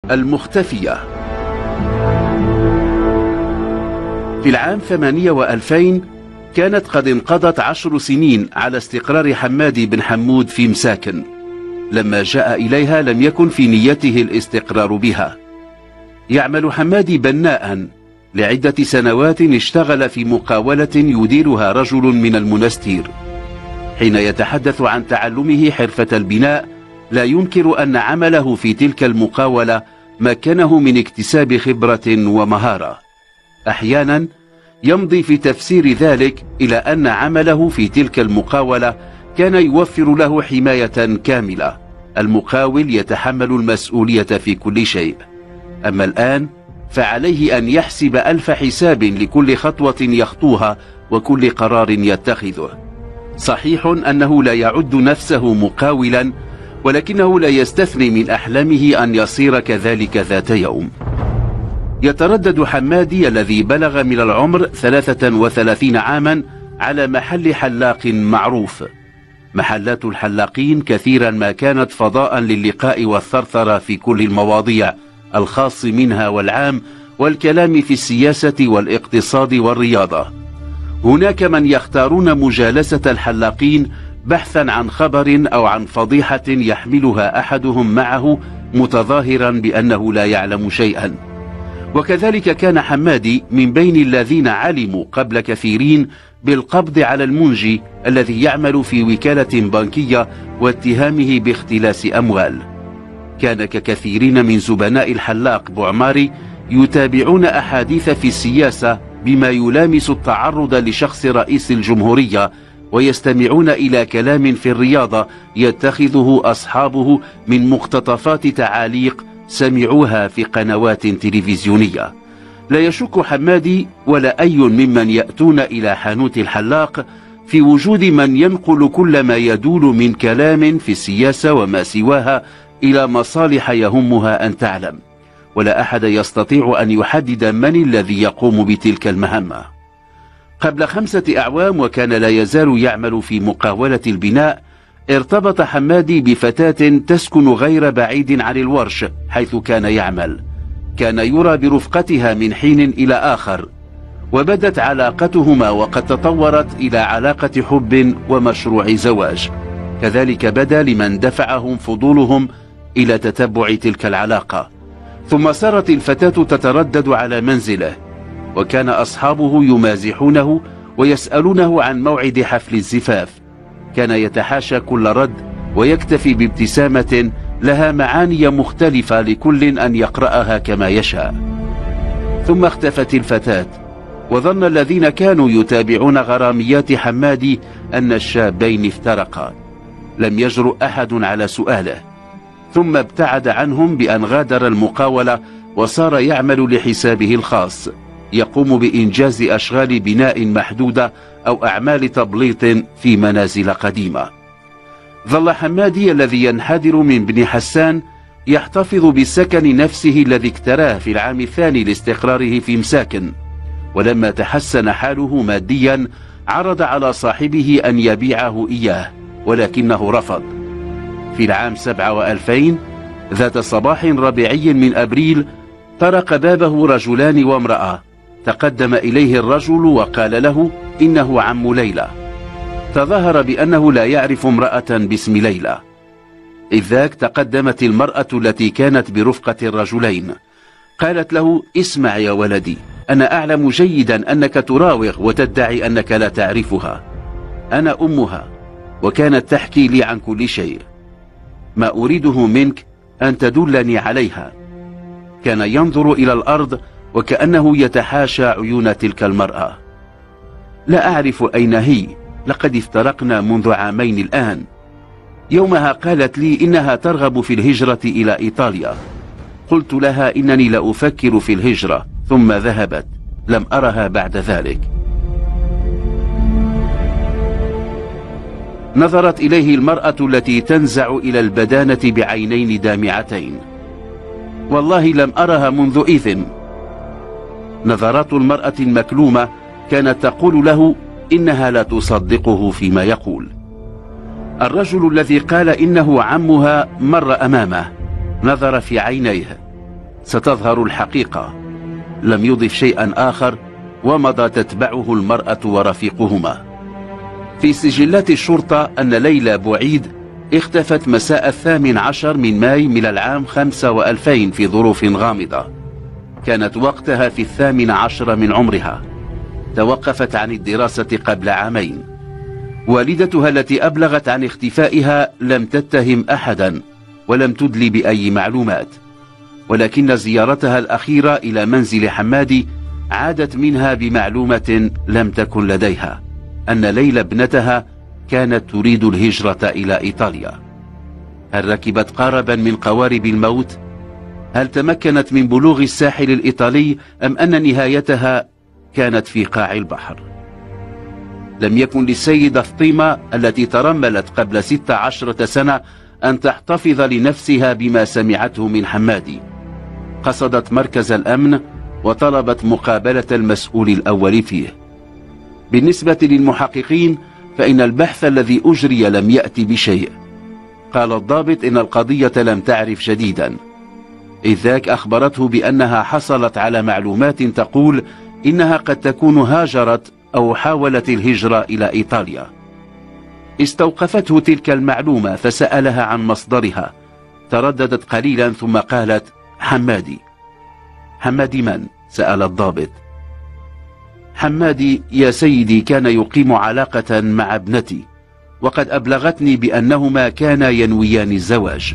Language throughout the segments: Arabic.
المختفية. في العام 8 و2000 كانت قد انقضت 10 سنين على استقرار حمادي بن حمود في مساكن. لما جاء إليها لم يكن في نيته الاستقرار بها. يعمل حمادي بناء. لعدة سنوات اشتغل في مقاولة يديرها رجل من المنستير. حين يتحدث عن تعلمه حرفة البناء لا ينكر أن عمله في تلك المقاولة مكنه من اكتساب خبرة ومهارة. أحيانا يمضي في تفسير ذلك إلى أن عمله في تلك المقاولة كان يوفر له حماية كاملة. المقاول يتحمل المسؤولية في كل شيء. أما الآن فعليه أن يحسب 1000 حساب لكل خطوة يخطوها وكل قرار يتخذه. صحيح أنه لا يعد نفسه مقاولا، ولكنه لا يستثني من أحلامه أن يصير كذلك ذات يوم. يتردد حمادي الذي بلغ من العمر 33 عاما على محل حلاق معروف. محلات الحلاقين كثيرا ما كانت فضاء للقاء والثرثرة في كل المواضيع، الخاص منها والعام، والكلام في السياسة والاقتصاد والرياضة. هناك من يختارون مجالسة الحلاقين بحثا عن خبر أو عن فضيحة يحملها أحدهم معه متظاهرا بأنه لا يعلم شيئا. وكذلك كان حمادي من بين الذين علموا قبل كثيرين بالقبض على المنجي الذي يعمل في وكالة بنكية واتهامه باختلاس أموال. كان ككثيرين من زبناء الحلاق بوعماري يتابعون أحاديث في السياسة بما يلامس التعرض لشخص رئيس الجمهورية، ويستمعون إلى كلام في الرياضة يتخذه أصحابه من مقتطفات تعاليق سمعوها في قنوات تلفزيونية. لا يشك حمادي ولا أي ممن يأتون إلى حانوت الحلاق في وجود من ينقل كل ما يدول من كلام في السياسة وما سواها إلى مصالح يهمها أن تعلم، ولا أحد يستطيع أن يحدد من الذي يقوم بتلك المهمة. قبل 5 أعوام وكان لا يزال يعمل في مقاولة البناء، ارتبط حمادي بفتاة تسكن غير بعيد عن الورش حيث كان يعمل. كان يرى برفقتها من حين إلى آخر، وبدت علاقتهما وقد تطورت إلى علاقة حب ومشروع زواج. كذلك بدا لمن دفعهم فضولهم إلى تتبع تلك العلاقة. ثم صارت الفتاة تتردد على منزله، وكان أصحابه يمازحونه ويسألونه عن موعد حفل الزفاف. كان يتحاشى كل رد ويكتفي بابتسامة لها معاني مختلفة لكل أن يقرأها كما يشاء. ثم اختفت الفتاة، وظن الذين كانوا يتابعون غراميات حمادي أن الشابين افترقا. لم يجرؤ أحد على سؤاله، ثم ابتعد عنهم بأن غادر المقاولة وصار يعمل لحسابه الخاص، يقوم بإنجاز أشغال بناء محدودة أو أعمال تبليط في منازل قديمة. ظل حمادي الذي ينحدر من بن حسان يحتفظ بالسكن نفسه الذي اكتراه في العام الثاني لاستقراره في مساكن، ولما تحسن حاله ماديا عرض على صاحبه أن يبيعه إياه، ولكنه رفض. في العام 7 و2000 ذات صباح ربيعي من أبريل طرق بابه رجلان وامرأة. تقدم إليه الرجل وقال له إنه عم ليلى. تظاهر بأنه لا يعرف امرأة باسم ليلى. إذ ذاك تقدمت المرأة التي كانت برفقة الرجلين. قالت له: اسمع يا ولدي، أنا أعلم جيدا أنك تراوغ وتدعي أنك لا تعرفها. أنا أمها، وكانت تحكي لي عن كل شيء. ما أريده منك أن تدلني عليها. كان ينظر إلى الأرض وكأنه يتحاشى عيون تلك المرأة. لا أعرف أين هي، لقد افترقنا منذ عامين الآن. يومها قالت لي إنها ترغب في الهجرة إلى إيطاليا. قلت لها إنني لا أفكر في الهجرة، ثم ذهبت. لم أرها بعد ذلك. نظرت إليه المرأة التي تنزع إلى البدانة بعينين دامعتين. والله لم أرها منذ إذن. نظرات المرأة المكلومة كانت تقول له إنها لا تصدقه فيما يقول. الرجل الذي قال إنه عمها مر أمامه، نظر في عينيه. ستظهر الحقيقة. لم يضف شيئا آخر، ومضى تتبعه المرأة ورفيقهما. في سجلات الشرطة أن ليلى بوعيد اختفت مساء 18 من ماي من العام 5 و2000 في ظروف غامضة. كانت وقتها في 18 من عمرها. توقفت عن الدراسة قبل عامين. والدتها التي أبلغت عن اختفائها لم تتهم أحدا ولم تدلي بأي معلومات، ولكن زيارتها الأخيرة إلى منزل حمادي عادت منها بمعلومة لم تكن لديها، أن ليلى ابنتها كانت تريد الهجرة إلى إيطاليا. هل ركبت قاربا من قوارب الموت؟ هل تمكنت من بلوغ الساحل الإيطالي، أم أن نهايتها كانت في قاع البحر؟ لم يكن للسيدة فطيمة التي ترملت قبل 16 سنة أن تحتفظ لنفسها بما سمعته من حمادي. قصدت مركز الأمن وطلبت مقابلة المسؤول الأول فيه. بالنسبة للمحققين فإن البحث الذي أجري لم يأتي بشيء. قال الضابط إن القضية لم تعرف جديدا، إذ ذاك أخبرته بأنها حصلت على معلومات تقول إنها قد تكون هاجرت أو حاولت الهجرة إلى إيطاليا. استوقفته تلك المعلومة فسألها عن مصدرها. ترددت قليلا ثم قالت: حمادي. حمادي من؟ سأل الضابط. حمادي يا سيدي كان يقيم علاقة مع ابنتي، وقد أبلغتني بأنهما كانا ينويان الزواج.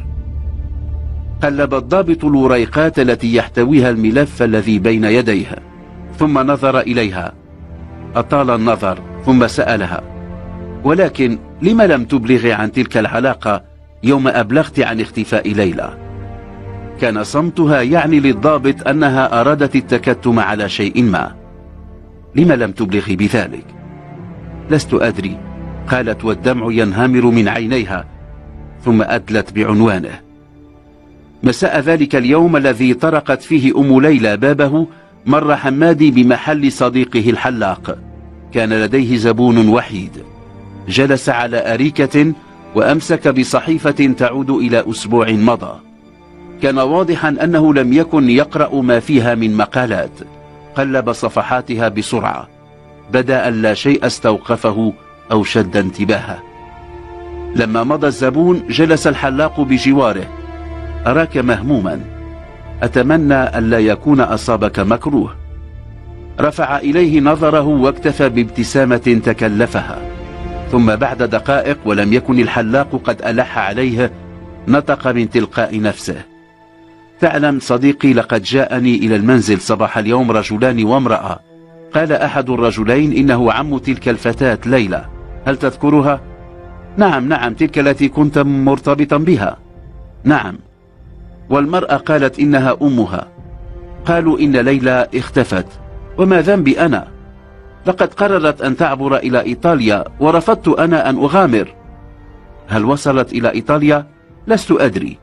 قلب الضابط الوريقات التي يحتويها الملف الذي بين يديه، ثم نظر إليها. أطال النظر ثم سألها: ولكن لم لم تبلغي عن تلك العلاقة يوم أبلغت عن اختفاء ليلى؟ كان صمتها يعني للضابط أنها أرادت التكتم على شيء ما. لم لم تبلغي بذلك؟ لست أدري، قالت والدمع ينهمر من عينيها، ثم أدلت بعنوانه. مساء ذلك اليوم الذي طرقت فيه أم ليلى بابه، مر حمادي بمحل صديقه الحلاق. كان لديه زبون وحيد. جلس على أريكة وأمسك بصحيفة تعود إلى أسبوع مضى. كان واضحا أنه لم يكن يقرأ ما فيها من مقالات. قلب صفحاتها بسرعة. بدا أن لا شيء استوقفه أو شد انتباهه. لما مضى الزبون جلس الحلاق بجواره. أراك مهموما، أتمنى أن لا يكون أصابك مكروه. رفع إليه نظره واكتفى بابتسامة تكلفها، ثم بعد دقائق ولم يكن الحلاق قد ألح عليه نطق من تلقاء نفسه: تعلم صديقي، لقد جاءني إلى المنزل صباح اليوم رجلان وامرأة. قال أحد الرجلين إنه عم تلك الفتاة ليلى. هل تذكرها؟ نعم، تلك التي كنت مرتبطا بها. نعم. والمرأة قالت إنها أمها. قالوا إن ليلى اختفت. وما ذنبي أنا؟ لقد قررت أن تعبر إلى إيطاليا ورفضت أنا أن أغامر. هل وصلت إلى إيطاليا؟ لست أدري.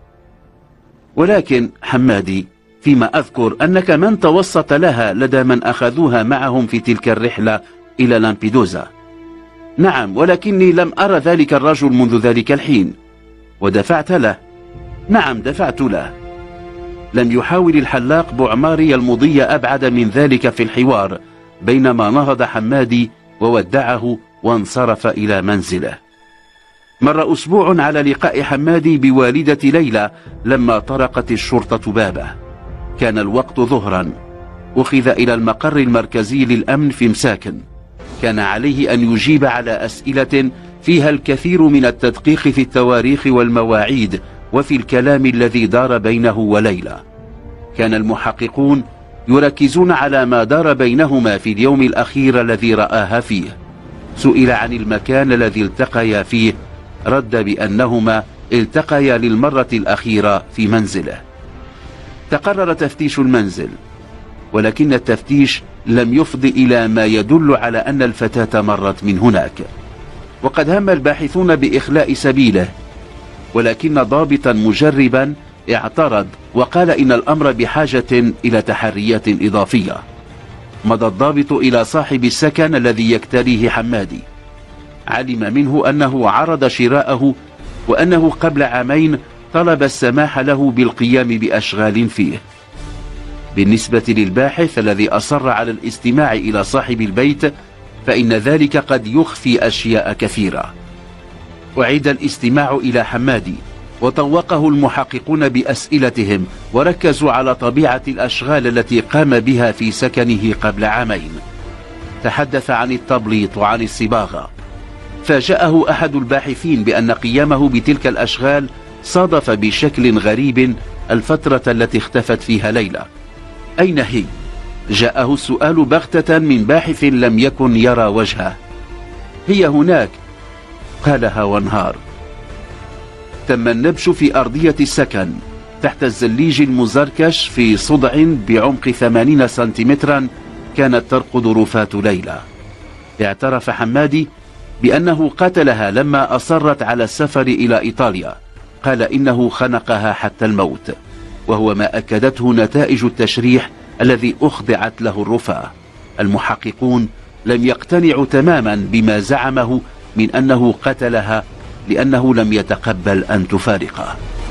ولكن حمادي، فيما أذكر أنك من توسط لها لدى من أخذوها معهم في تلك الرحلة إلى لامبيدوزا. نعم، ولكني لم أرى ذلك الرجل منذ ذلك الحين. ودفعت له؟ نعم، دفعت له. لم يحاول الحلاق بوعماري المضي أبعد من ذلك في الحوار، بينما نهض حمادي وودعه وانصرف إلى منزله. مر أسبوع على لقاء حمادي بوالدة ليلى لما طرقت الشرطة بابه. كان الوقت ظهرا. أخذ إلى المقر المركزي للأمن في مساكن. كان عليه أن يجيب على أسئلة فيها الكثير من التدقيق في التواريخ والمواعيد وفي الكلام الذي دار بينه وليلى. كان المحققون يركزون على ما دار بينهما في اليوم الأخير الذي رآها فيه. سئل عن المكان الذي التقيا فيه، رد بأنهما التقيا للمرة الأخيرة في منزله. تقرر تفتيش المنزل، ولكن التفتيش لم يفض إلى ما يدل على أن الفتاة مرت من هناك. وقد هم الباحثون بإخلاء سبيله، ولكن ضابطا مجربا اعترض وقال إن الأمر بحاجة إلى تحريات إضافية. مضى الضابط إلى صاحب السكن الذي يكتريه حمادي. علم منه أنه عرض شراءه، وأنه قبل عامين طلب السماح له بالقيام بأشغال فيه. بالنسبة للباحث الذي أصر على الاستماع إلى صاحب البيت، فإن ذلك قد يخفي أشياء كثيرة. أعيد الاستماع إلى حمادي، وطوقه المحققون بأسئلتهم، وركزوا على طبيعة الأشغال التي قام بها في سكنه قبل عامين. تحدث عن التبليط وعن الصباغة. فاجأه أحد الباحثين بأن قيامه بتلك الأشغال صادف بشكل غريب الفترة التي اختفت فيها ليلى. أين هي؟ جاءه السؤال بغتة من باحث لم يكن يرى وجهه. هي هناك، قالها وانهار. تم النبش في أرضية السكن تحت الزليج المزركش في صدع بعمق 80 سنتيمترا كانت ترقد رفاة ليلى. اعترف حمادي بأنه قتلها لما أصرت على السفر إلى إيطاليا. قال إنه خنقها حتى الموت، وهو ما أكدته نتائج التشريح الذي أخضعت له الرفاة. المحققون لم يقتنعوا تماما بما زعمه من أنه قتلها لأنه لم يتقبل أن تفارقه.